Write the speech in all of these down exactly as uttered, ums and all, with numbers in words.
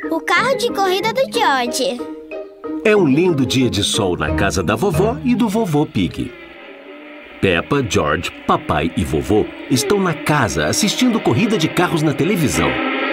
O carro de corrida do George. É um lindo dia de sol na casa da vovó e do vovô Pig. Peppa, George, papai e vovô estão na casa assistindo corrida de carros na televisão.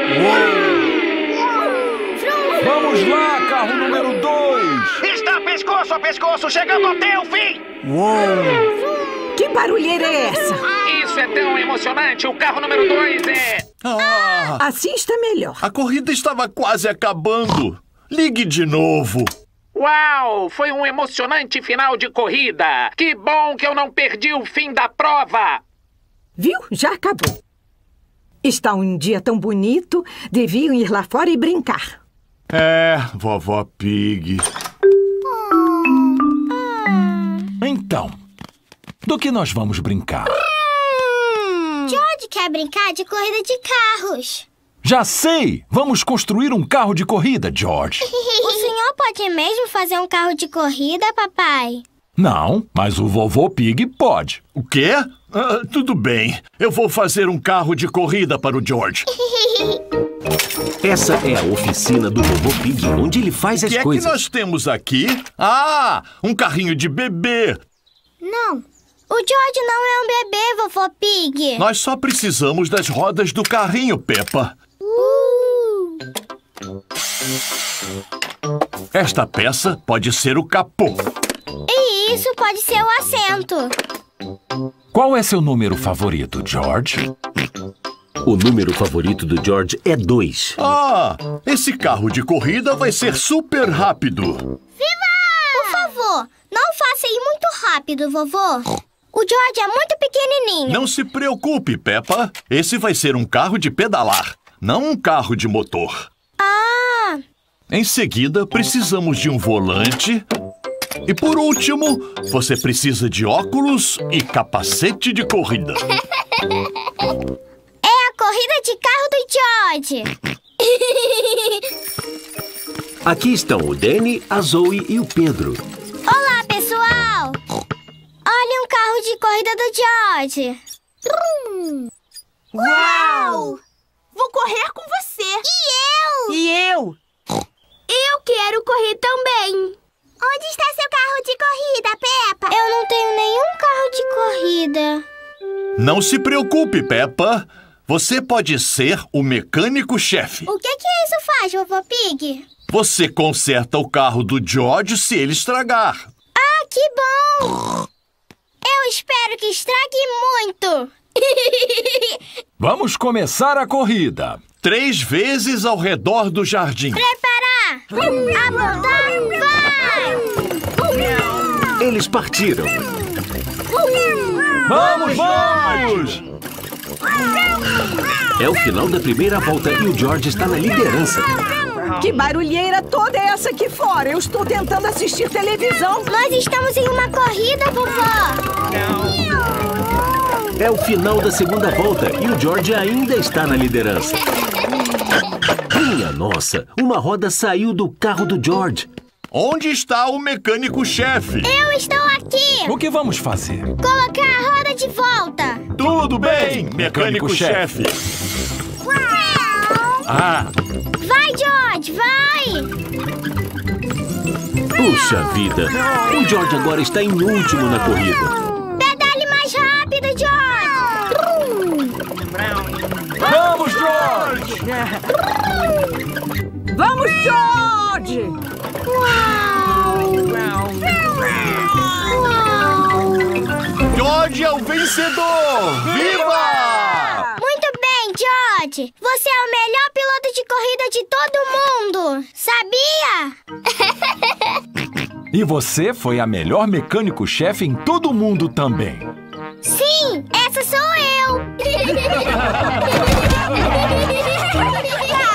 Vamos lá, carro número dois! Está pescoço a pescoço, chegando até o fim! Uou! Que barulheira é essa? Isso é tão emocionante! O carro número dois é... Ah, Assim está melhor. a corrida estava quase acabando. Ligue de novo. Uau! Foi um emocionante final de corrida! Que bom que eu não perdi o fim da prova! Viu? Já acabou. Está um dia tão bonito, deviam ir lá fora e brincar. É, vovó Pig. Então, do que nós vamos brincar? George quer brincar de corrida de carros. Já sei! Vamos construir um carro de corrida, George. O senhor pode mesmo fazer um carro de corrida, papai? Não, mas o vovô Pig pode. O quê? Ah, tudo bem. Eu vou fazer um carro de corrida para o George. Essa é a oficina do vovô Pig, onde ele faz O as que é que coisas. nós temos aqui? Ah, um carrinho de bebê. Não. O George não é um bebê, vovô Pig. Nós só precisamos das rodas do carrinho, Peppa. Uh. Esta peça pode ser o capô. E isso pode ser o assento. Qual é seu número favorito, George? O número favorito do George é dois. Ah, esse carro de corrida vai ser super rápido. Viva! Por favor, não faça ir muito rápido, vovô. O George é muito pequenininho. Não se preocupe, Peppa. Esse vai ser um carro de pedalar, não um carro de motor. Ah! Em seguida, precisamos de um volante. E por último, você precisa de óculos e capacete de corrida. É a corrida de carro do George. Aqui estão o Danny, a Zoe e o Pedro. Olá, pessoal! Olha um carro de corrida do George. Uau! Vou correr com você. E eu? E eu? Eu quero correr também. Onde está seu carro de corrida, Peppa? Eu não tenho nenhum carro de corrida. Não se preocupe, Peppa. Você pode ser o mecânico-chefe. O que que isso faz, vovô Pig? Você conserta o carro do George se ele estragar. Ah, que bom! Eu espero que estrague muito. Vamos começar a corrida. Três vezes ao redor do jardim. Preparar! Apontar! Vai! Eles partiram. Vamos, vamos! É o final da primeira volta e o George está na liderança. Que barulheira toda é essa aqui fora? Eu estou tentando assistir televisão. Nós estamos em uma corrida, vovó. É o final da segunda volta e o George ainda está na liderança. Minha nossa, uma roda saiu do carro do George. Onde está o mecânico-chefe? Eu estou aqui. O que vamos fazer? Colocar a roda de volta. Tudo bem, mecânico-chefe. Ah, Vai, George, vai. Puxa vida, o George agora está em último na corrida. Pedale mais rápido, George. Vamos, George! Vamos, George! Uau. Uau. George é o vencedor! Viva! Muito bem, George. Você é o melhor piloto de corrida de todo mundo. Sabia? E você foi a melhor mecânico-chefe em todo o mundo também. Sim, essa sou eu.